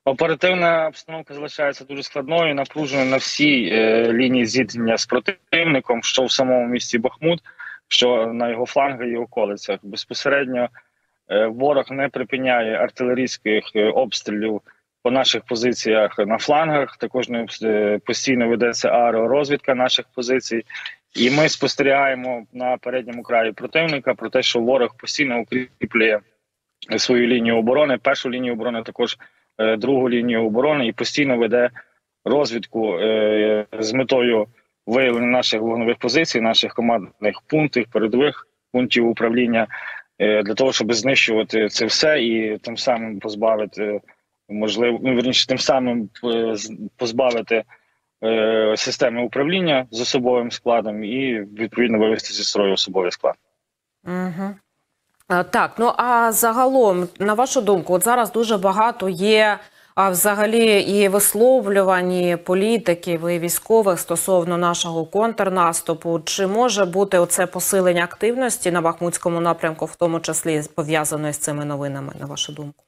Оперативна обстановка залишається дуже складною, напруженою на всій лінії зіткнення з противником, що в самому місті Бахмут, що на його флангах і околицях. Безпосередньо ворог не припиняє артилерійських обстрілів по наших позиціях на флангах. Також постійно ведеться аеророзвідка наших позицій. І ми спостерігаємо на передньому краї противника про те, що ворог постійно укріплює свою лінію оборони, першу лінію оборони, також другу лінію оборони, і постійно веде розвідку з метою виявлення наших вогневих позицій, наших командних пунктів, передових пунктів управління, для того, щоб знищувати це все і тим самим позбавити, тим самим позбавити системи управління з особовим складом і, відповідно, вивести зі строю особовий склад. Угу. Так, ну а загалом, на вашу думку, от зараз дуже багато є взагалі і висловлювань і політиків, і військових стосовно нашого контрнаступу. Чи може бути оце посилення активності на Бахмутському напрямку, в тому числі пов'язаної з цими новинами, на вашу думку?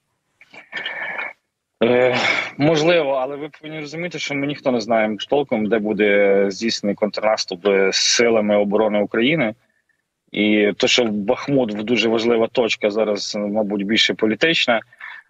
Можливо, але ви повинні розуміти, що ми ніхто не знаємо толком, де буде здійснений контрнаступ з силами оборони України. І то, що Бахмут дуже важлива точка зараз, мабуть, більше політична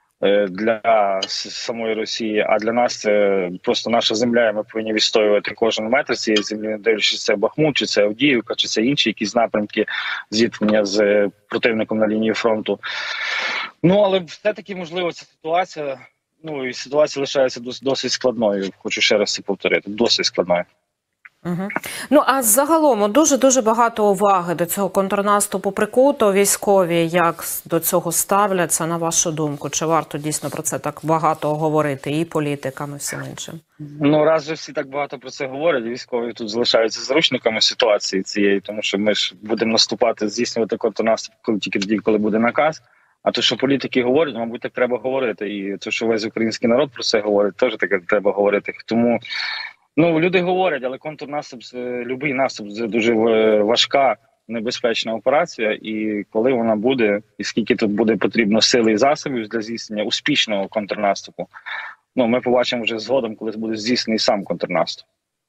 для самої Росії, а для нас це просто наша земля, і ми повинні відстоювати кожен метр цієї землі, не дивлячись, це Бахмут, чи це Авдіївка, чи це інші якісь напрямки зіткнення з противником на лінії фронту. Ну, але все-таки, можливо, ця ситуація, і ситуація лишається досить складною, хочу ще раз це повторити, досить складною. Угу. Ну, а загалом дуже-дуже багато уваги до цього контрнаступу прикуто. Військові як до цього ставляться, на вашу думку? Чи варто дійсно про це так багато говорити і політикам, і всім іншим? Ну, раз же всі так багато про це говорять, військові тут залишаються заручниками ситуації цієї, тому що ми ж будемо наступати, здійснювати контрнаступ тільки тоді, коли буде наказ. А то, що політики говорять, мабуть, так треба говорити. І те, що весь український народ про це говорить, теж таке треба говорити. Тому люди говорять, але контрнаступ, будь-який наступ – це дуже важка, небезпечна операція. І коли вона буде, і скільки тут буде потрібно сили і засобів для здійснення успішного контрнаступу, ми побачимо вже згодом, коли буде здійснений сам контрнаступ.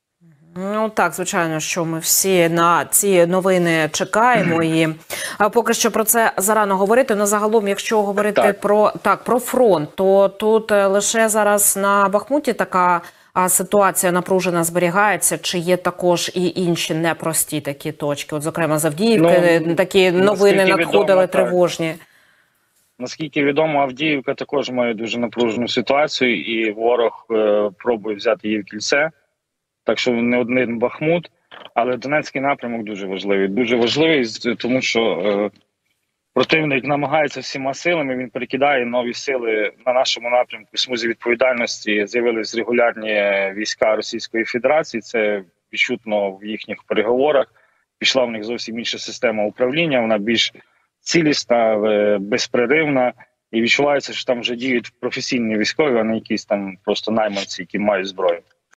Ну так, звичайно, що ми всі на ці новини чекаємо, і поки що про це зарано говорити. Но загалом, якщо говорити про фронт, то тут лише зараз на Бахмуті така ситуація напружена зберігається, чи є також і інші непрості такі точки? От, зокрема, з Авдіївки такі новини надходили тривожні. Наскільки відомо, Авдіївка також має дуже напружену ситуацію, і ворог пробує взяти її в кільце. Так що не один Бахмут, але Донецький напрямок дуже важливий. Дуже важливий, тому що противник намагається всіма силами, він перекидає нові сили на нашому напрямку. В смузі відповідальності з'явились регулярні війська Російської Федерації, це відчутно в їхніх переговорах. Пішла в них зовсім інша система управління, вона більш цілісна, безперервна. І відчувається, що там вже діють професійні військові, а не якісь там просто найманці, які мають зброю.